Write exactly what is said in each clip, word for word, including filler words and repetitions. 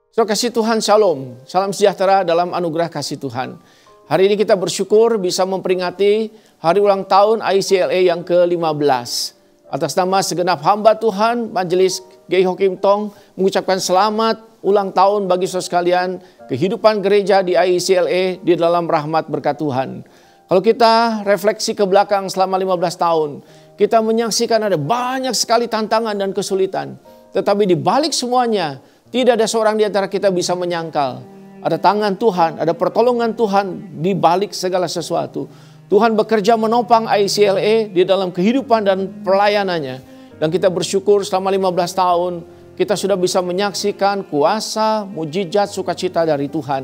So, kasih Tuhan shalom, salam sejahtera dalam anugerah kasih Tuhan. Hari ini kita bersyukur bisa memperingati hari ulang tahun I C L A yang ke lima belas. Atas nama segenap hamba Tuhan, Majelis G Ho Kim Tong mengucapkan selamat ulang tahun bagi saudara sekalian, kehidupan gereja di I C L A di dalam rahmat berkat Tuhan. Kalau kita refleksi ke belakang selama lima belas tahun, kita menyaksikan ada banyak sekali tantangan dan kesulitan. Tetapi di balik semuanya, tidak ada seorang di antara kita bisa menyangkal. Ada tangan Tuhan, ada pertolongan Tuhan di balik segala sesuatu. Tuhan bekerja menopang I C L A di dalam kehidupan dan pelayanannya. Dan kita bersyukur selama lima belas tahun, kita sudah bisa menyaksikan kuasa, mujizat, sukacita dari Tuhan.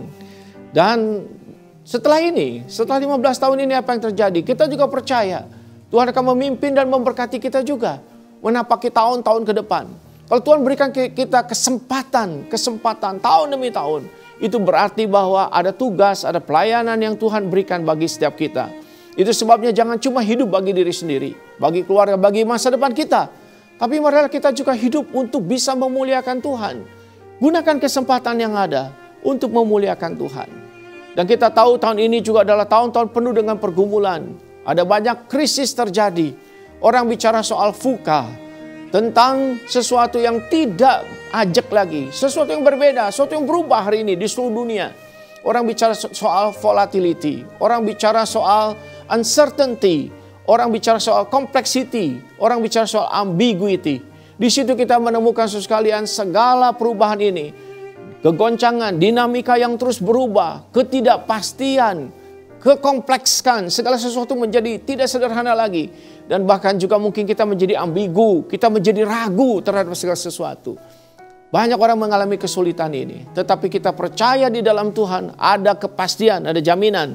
Dan setelah ini, setelah lima belas tahun ini apa yang terjadi? Kita juga percaya Tuhan akan memimpin dan memberkati kita juga menapaki tahun-tahun ke depan. Kalau Tuhan berikan kita kesempatan, kesempatan tahun demi tahun, itu berarti bahwa ada tugas, ada pelayanan yang Tuhan berikan bagi setiap kita. Itu sebabnya jangan cuma hidup bagi diri sendiri, bagi keluarga, bagi masa depan kita. Tapi marilah kita juga hidup untuk bisa memuliakan Tuhan. Gunakan kesempatan yang ada untuk memuliakan Tuhan. Dan kita tahu tahun ini juga adalah tahun-tahun penuh dengan pergumulan. Ada banyak krisis terjadi. Orang bicara soal fuka. Tentang sesuatu yang tidak ajak lagi. Sesuatu yang berbeda, sesuatu yang berubah hari ini di seluruh dunia. Orang bicara soal volatility. Orang bicara soal uncertainty. Orang bicara soal complexity. Orang bicara soal ambiguity. Di situ kita menemukan sekalian segala perubahan ini. Kegoncangan, dinamika yang terus berubah. Ketidakpastian. Kekomplekskan. Segala sesuatu menjadi tidak sederhana lagi. Dan bahkan juga mungkin kita menjadi ambigu, kita menjadi ragu terhadap segala sesuatu. Banyak orang mengalami kesulitan ini. Tetapi kita percaya di dalam Tuhan ada kepastian, ada jaminan.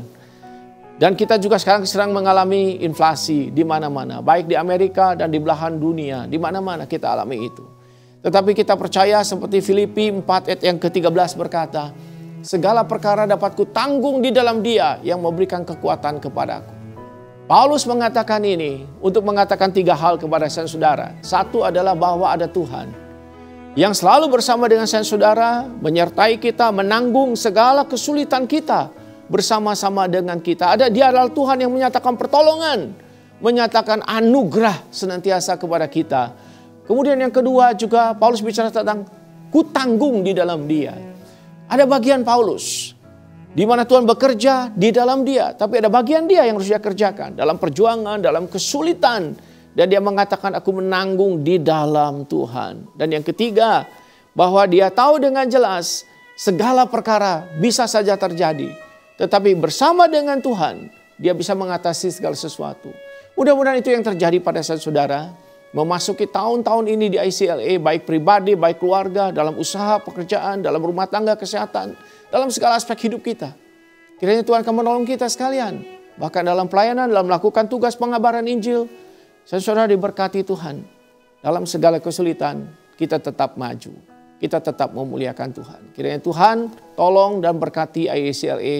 Dan kita juga sekarang sedang mengalami inflasi di mana-mana. Baik di Amerika dan di belahan dunia, di mana-mana kita alami itu. Tetapi kita percaya seperti Filipi empat ayat yang ke tiga belas berkata, segala perkara dapat kutanggung di dalam Dia yang memberikan kekuatan kepadaku. Paulus mengatakan ini untuk mengatakan tiga hal kepada saudara. Satu adalah bahwa ada Tuhan yang selalu bersama dengan saudara, menyertai kita, menanggung segala kesulitan kita bersama-sama dengan kita. Ada Dia adalah Tuhan yang menyatakan pertolongan, menyatakan anugerah senantiasa kepada kita. Kemudian yang kedua juga Paulus bicara tentang kutanggung di dalam Dia. Ada bagian Paulus di mana Tuhan bekerja di dalam dia. Tapi ada bagian dia yang harus dia kerjakan. Dalam perjuangan, dalam kesulitan. Dan dia mengatakan aku menanggung di dalam Tuhan. Dan yang ketiga, bahwa dia tahu dengan jelas segala perkara bisa saja terjadi. Tetapi bersama dengan Tuhan, dia bisa mengatasi segala sesuatu. Mudah-mudahan itu yang terjadi pada saudara. Memasuki tahun-tahun ini di I C L A, baik pribadi, baik keluarga, dalam usaha, pekerjaan, dalam rumah tangga, kesehatan, dalam segala aspek hidup kita. Kiranya Tuhan akan menolong kita sekalian. Bahkan dalam pelayanan, dalam melakukan tugas pengabaran Injil. Saudara diberkati Tuhan. Dalam segala kesulitan, kita tetap maju. Kita tetap memuliakan Tuhan. Kiranya Tuhan tolong dan berkati I C L A.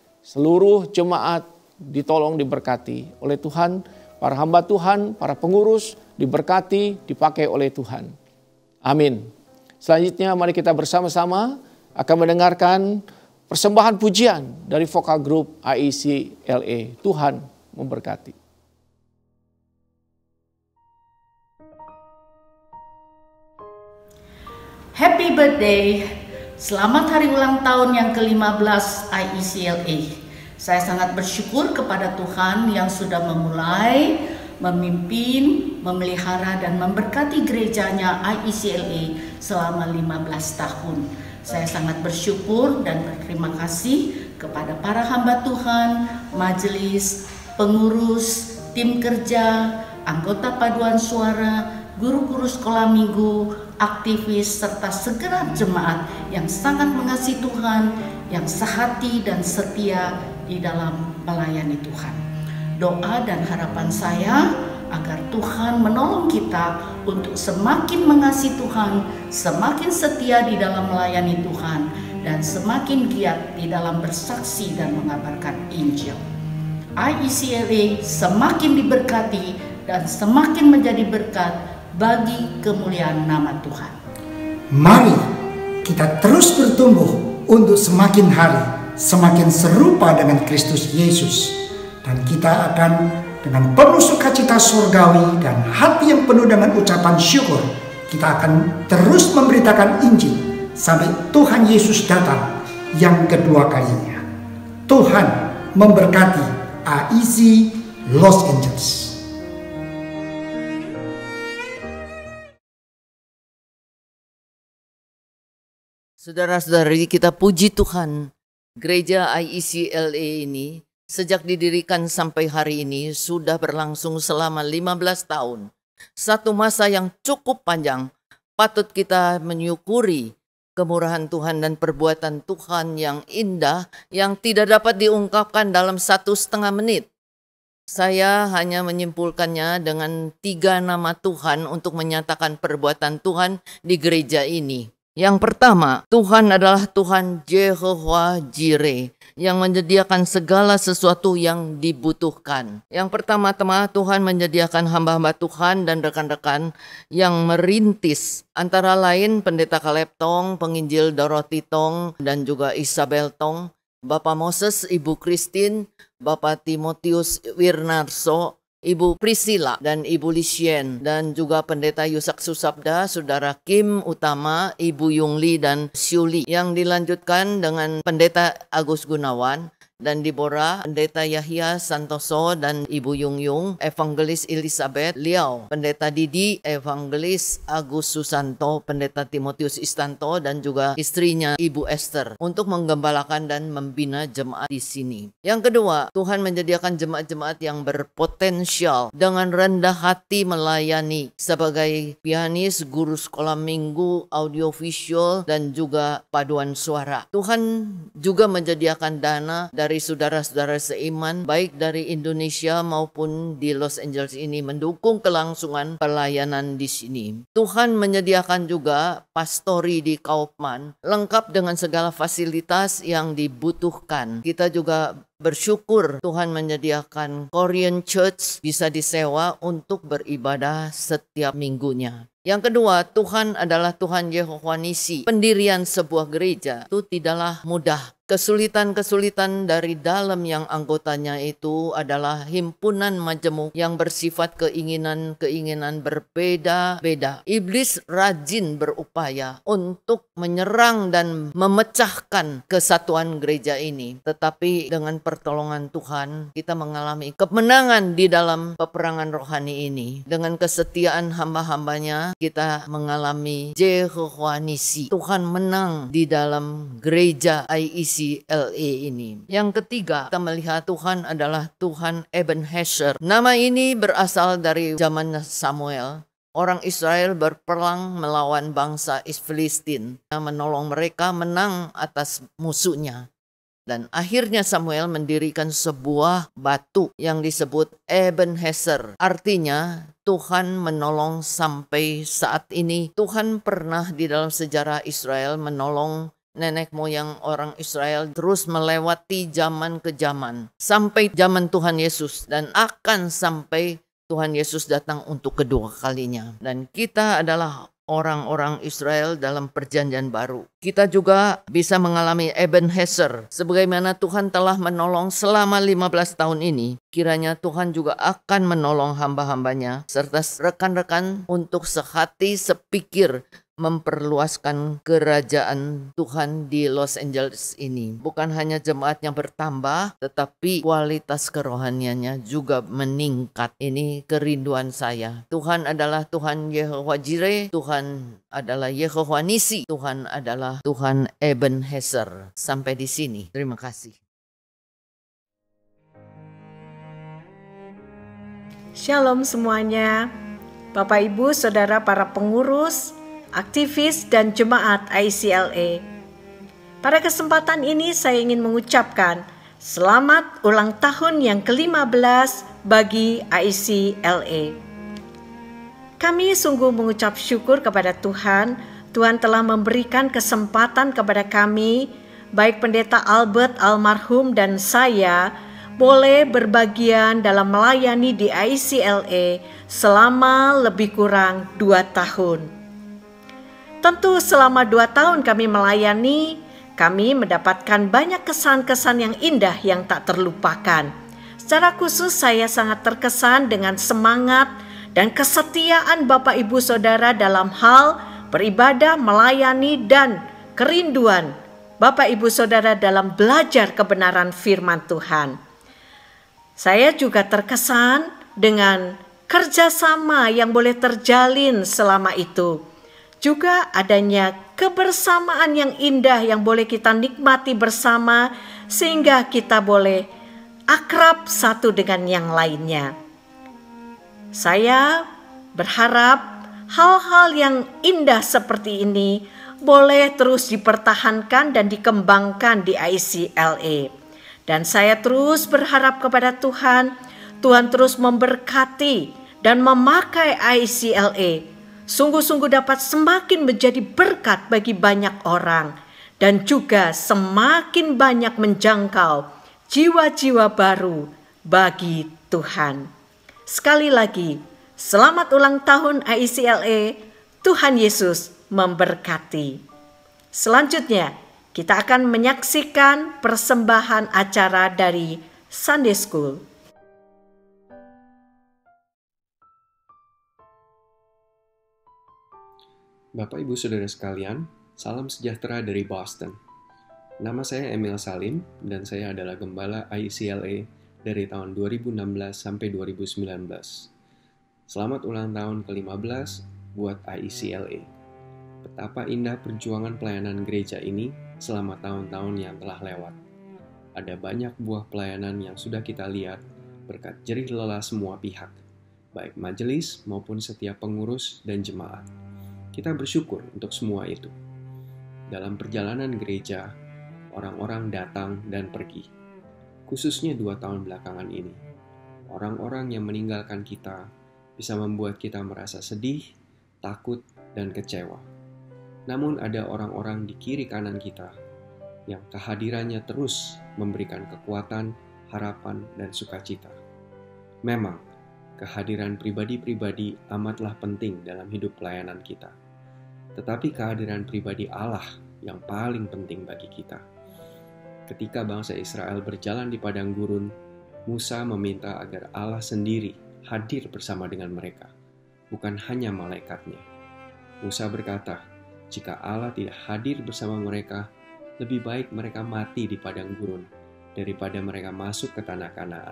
Seluruh jemaat ditolong diberkati oleh Tuhan. Para hamba Tuhan, para pengurus diberkati, dipakai oleh Tuhan. Amin. Selanjutnya mari kita bersama-sama akan mendengarkan persembahan pujian dari vokal grup I C L A. Tuhan memberkati. Happy birthday. Selamat hari ulang tahun yang ke lima belas I C L A. Saya sangat bersyukur kepada Tuhan yang sudah memulai, memimpin, memelihara dan memberkati gerejanya I C L A selama lima belas tahun. Saya sangat bersyukur dan berterima kasih kepada para hamba Tuhan, majelis, pengurus, tim kerja, anggota paduan suara, guru-guru sekolah minggu, aktivis, serta segenap jemaat yang sangat mengasihi Tuhan, yang sehati dan setia di dalam melayani Tuhan. Doa dan harapan saya agar Tuhan menolong kita untuk semakin mengasihi Tuhan, semakin setia di dalam melayani Tuhan, dan semakin giat di dalam bersaksi dan mengabarkan Injil. I C L A semakin diberkati dan semakin menjadi berkat bagi kemuliaan nama Tuhan. Mari kita terus bertumbuh untuk semakin hari semakin serupa dengan Kristus Yesus, dan kita akan dengan penuh sukacita surgawi dan hati yang penuh dengan ucapan syukur, kita akan terus memberitakan Injil sampai Tuhan Yesus datang yang kedua kalinya. Tuhan memberkati A I C Los Angeles. Saudara-saudari, kita puji Tuhan, gereja I E C L A ini sejak didirikan sampai hari ini sudah berlangsung selama lima belas tahun. Satu masa yang cukup panjang, patut kita menyukuri kemurahan Tuhan dan perbuatan Tuhan yang indah yang tidak dapat diungkapkan dalam satu setengah menit. Saya hanya menyimpulkannya dengan tiga nama Tuhan untuk menyatakan perbuatan Tuhan di gereja ini. Yang pertama, Tuhan adalah Tuhan Jehovah Jireh yang menyediakan segala sesuatu yang dibutuhkan. Yang pertama-tama, Tuhan menyediakan hamba-hamba Tuhan dan rekan-rekan yang merintis, antara lain Pendeta Caleb Tong, Penginjil Dorothy Tong, dan juga Isabel Tong, Bapak Moses, Ibu Christine, Bapak Timotius Wirnarso, Ibu Priscilla dan Ibu Lisien, dan juga Pendeta Yusak Susabda, Saudara Kim Utama, Ibu Yungli dan Syuli, yang dilanjutkan dengan Pendeta Agus Gunawan dan Deborah, Pendeta Yahya Santoso dan Ibu Yung Yung, Evangelis Elizabeth Liao, Pendeta Didi, Evangelis Agus Susanto, Pendeta Timotius Istanto, dan juga istrinya Ibu Esther untuk menggembalakan dan membina jemaat di sini. Yang kedua, Tuhan menyediakan jemaat-jemaat yang berpotensial dengan rendah hati melayani sebagai pianis, guru sekolah minggu, audiovisual, dan juga paduan suara. Tuhan juga menyediakan dana dari dari saudara-saudara seiman baik dari Indonesia maupun di Los Angeles ini mendukung kelangsungan pelayanan di sini. Tuhan menyediakan juga pastori di Kaufman lengkap dengan segala fasilitas yang dibutuhkan. Kita juga bersyukur Tuhan menyediakan Korean Church bisa disewa untuk beribadah setiap minggunya. Yang kedua, Tuhan adalah Tuhan Yehova Nisi. Pendirian sebuah gereja itu tidaklah mudah. Kesulitan-kesulitan dari dalam yang anggotanya itu adalah himpunan majemuk yang bersifat keinginan-keinginan berbeda-beda. Iblis rajin berupaya untuk menyerang dan memecahkan kesatuan gereja ini. Tetapi dengan pertolongan Tuhan, kita mengalami kemenangan di dalam peperangan rohani ini. Dengan kesetiaan hamba-hambanya, kita mengalami Jehovah Nisi. Tuhan menang di dalam gereja I E C L A ini. Yang ketiga, kita melihat Tuhan adalah Tuhan Ebenezer. Nama ini berasal dari zaman Samuel. Orang Israel berperang melawan bangsa Filistin, menolong mereka menang atas musuhnya. Dan akhirnya Samuel mendirikan sebuah batu yang disebut Ebenezer. Artinya Tuhan menolong sampai saat ini. Tuhan pernah di dalam sejarah Israel menolong nenek moyang orang Israel terus melewati zaman ke zaman. Sampai zaman Tuhan Yesus dan akan sampai Tuhan Yesus datang untuk kedua kalinya. Dan kita adalah orang-orang Israel dalam perjanjian baru. Kita juga bisa mengalami Ebenezer. Sebagaimana Tuhan telah menolong selama lima belas tahun ini, kiranya Tuhan juga akan menolong hamba-hambanya serta rekan-rekan untuk sehati sepikir memperluaskan kerajaan Tuhan di Los Angeles ini. Bukan hanya jemaat yang bertambah, tetapi kualitas kerohaniannya juga meningkat. Ini kerinduan saya. Tuhan adalah Tuhan Yehova Jireh, Tuhan adalah Yehova Nisi, Tuhan adalah Tuhan Ebenezer. Sampai di sini. Terima kasih. Shalom semuanya, Bapak Ibu, Saudara para pengurus, aktivis dan jemaat I C L A. Pada kesempatan ini saya ingin mengucapkan selamat ulang tahun yang ke lima belas bagi I C L A. Kami sungguh mengucap syukur kepada Tuhan. Tuhan telah memberikan kesempatan kepada kami, baik Pendeta Albert almarhum dan saya, boleh berbagian dalam melayani di I C L A selama lebih kurang dua tahun. Tentu selama dua tahun kami melayani, kami mendapatkan banyak kesan-kesan yang indah yang tak terlupakan. Secara khusus saya sangat terkesan dengan semangat dan kesetiaan Bapak Ibu Saudara dalam hal beribadah, melayani, dan kerinduan Bapak Ibu Saudara dalam belajar kebenaran firman Tuhan. Saya juga terkesan dengan kerjasama yang boleh terjalin selama itu. Juga adanya kebersamaan yang indah yang boleh kita nikmati bersama sehingga kita boleh akrab satu dengan yang lainnya. Saya berharap hal-hal yang indah seperti ini boleh terus dipertahankan dan dikembangkan di I C L A. Dan saya terus berharap kepada Tuhan, Tuhan terus memberkati dan memakai I C L A sungguh-sungguh dapat semakin menjadi berkat bagi banyak orang dan juga semakin banyak menjangkau jiwa-jiwa baru bagi Tuhan. Sekali lagi, selamat ulang tahun I C L A, Tuhan Yesus memberkati. Selanjutnya, kita akan menyaksikan persembahan acara dari Sunday School. Bapak Ibu Saudara sekalian, salam sejahtera dari Boston. Nama saya Emil Salim dan saya adalah gembala I C L A dari tahun dua ribu enam belas sampai dua ribu sembilan belas. Selamat ulang tahun ke lima belas buat I C L A. Betapa indah perjuangan pelayanan gereja ini selama tahun-tahun yang telah lewat. Ada banyak buah pelayanan yang sudah kita lihat berkat jerih lelah semua pihak, baik majelis maupun setiap pengurus dan jemaat. Kita bersyukur untuk semua itu. Dalam perjalanan gereja, orang-orang datang dan pergi. Khususnya dua tahun belakangan ini, orang-orang yang meninggalkan kita bisa membuat kita merasa sedih, takut, dan kecewa. Namun ada orang-orang di kiri kanan kita yang kehadirannya terus memberikan kekuatan, harapan, dan sukacita. Memang, kehadiran pribadi-pribadi amatlah penting dalam hidup pelayanan kita. Tetapi kehadiran pribadi Allah yang paling penting bagi kita. Ketika bangsa Israel berjalan di padang gurun, Musa meminta agar Allah sendiri hadir bersama dengan mereka, bukan hanya malaikatnya. Musa berkata, jika Allah tidak hadir bersama mereka, lebih baik mereka mati di padang gurun daripada mereka masuk ke tanah Kanaan.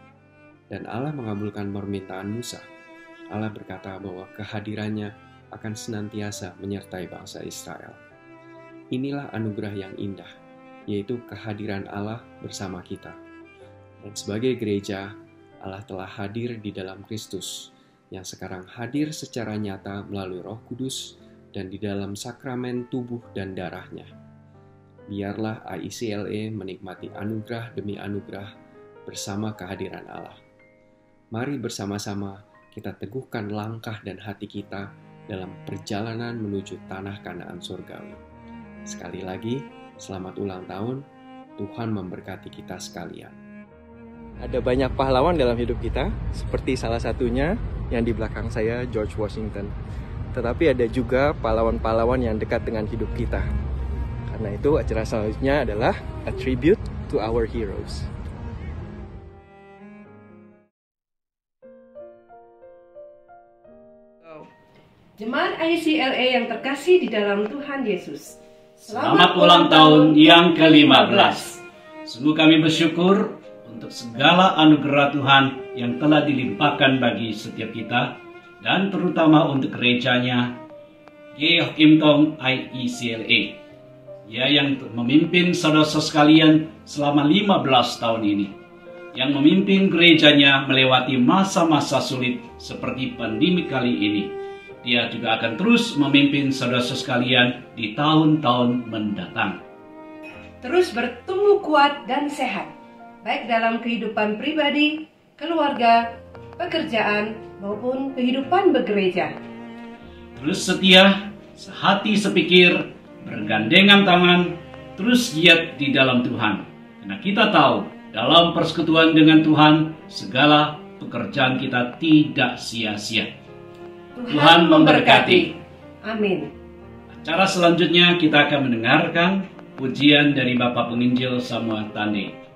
Dan Allah mengabulkan permintaan Musa. Allah berkata bahwa kehadirannya akan senantiasa menyertai bangsa Israel. Inilah anugerah yang indah, yaitu kehadiran Allah bersama kita. Dan sebagai gereja, Allah telah hadir di dalam Kristus, yang sekarang hadir secara nyata melalui Roh Kudus dan di dalam sakramen tubuh dan darahnya. Biarlah I C L A menikmati anugerah demi anugerah bersama kehadiran Allah. Mari bersama-sama kita teguhkan langkah dan hati kita dalam perjalanan menuju tanah Kanaan surgawi. Sekali lagi, selamat ulang tahun, Tuhan memberkati kita sekalian. Ada banyak pahlawan dalam hidup kita, seperti salah satunya yang di belakang saya, George Washington. Tetapi ada juga pahlawan-pahlawan yang dekat dengan hidup kita. Karena itu acara selanjutnya adalah A Tribute to Our Heroes. Jemaat I C L A yang terkasih di dalam Tuhan Yesus, selamat ulang tahun yang ke lima belas. Sungguh kami bersyukur untuk segala anugerah Tuhan yang telah dilimpahkan bagi setiap kita, dan terutama untuk gerejanya G. Kim Tong I E C L A. Ia yang memimpin saudara-saudara sekalian selama lima belas tahun ini, yang memimpin gerejanya melewati masa-masa sulit seperti pandemi kali ini. Dia juga akan terus memimpin saudara-saudara sekalian di tahun-tahun mendatang. Terus bertumbuh kuat dan sehat, baik dalam kehidupan pribadi, keluarga, pekerjaan, maupun kehidupan bergereja. Terus setia, sehati sepikir, bergandengan tangan, terus giat di dalam Tuhan. Karena kita tahu, dalam persekutuan dengan Tuhan, segala pekerjaan kita tidak sia-sia. Tuhan memberkati. Amin. Acara selanjutnya kita akan mendengarkan pujian dari Bapak Penginjil Samuel Tande.